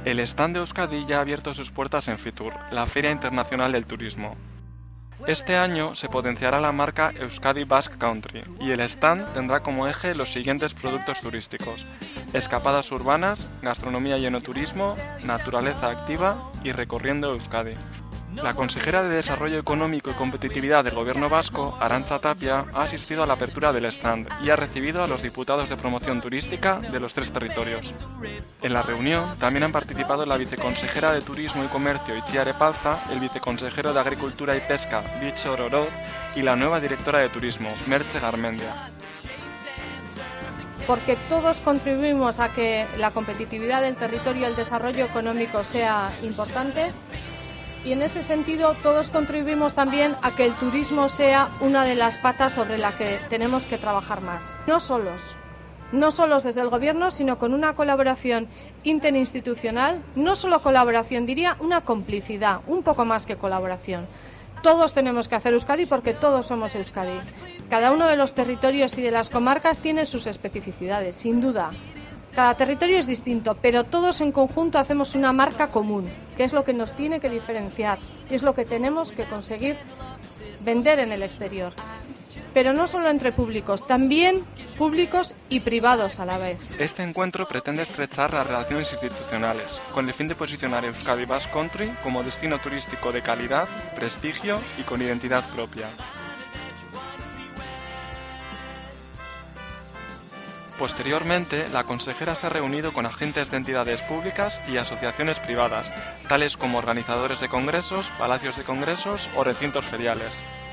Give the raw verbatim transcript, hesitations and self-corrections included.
El stand de Euskadi ya ha abierto sus puertas en Fitur, la Feria Internacional del Turismo. Este año se potenciará la marca Euskadi Basque Country y el stand tendrá como eje los siguientes productos turísticos: escapadas urbanas, gastronomía y enoturismo, naturaleza activa y recorriendo Euskadi. La consejera de Desarrollo Económico y Competitividad del Gobierno vasco, Arantza Tapia, ha asistido a la apertura del stand y ha recibido a los diputados de promoción turística de los tres territorios. En la reunión también han participado la viceconsejera de Turismo y Comercio, Itziar Epalza, el viceconsejero de Agricultura y Pesca, Víctor Oroz, y la nueva directora de Turismo, Merche Garmendia. Porque todos contribuimos a que la competitividad del territorio y el desarrollo económico sea importante. Y en ese sentido todos contribuimos también a que el turismo sea una de las patas sobre la que tenemos que trabajar más. No solos, no solos desde el Gobierno, sino con una colaboración interinstitucional, no solo colaboración, diría una complicidad, un poco más que colaboración. Todos tenemos que hacer Euskadi porque todos somos Euskadi. Cada uno de los territorios y de las comarcas tiene sus especificidades, sin duda. Cada territorio es distinto, pero todos en conjunto hacemos una marca común, que es lo que nos tiene que diferenciar y es lo que tenemos que conseguir vender en el exterior. Pero no solo entre públicos, también públicos y privados a la vez. Este encuentro pretende estrechar las relaciones institucionales, con el fin de posicionar Euskadi Basque Country como destino turístico de calidad, prestigio y con identidad propia. Posteriormente, la consejera se ha reunido con agentes de entidades públicas y asociaciones privadas, tales como organizadores de congresos, palacios de congresos o recintos feriales.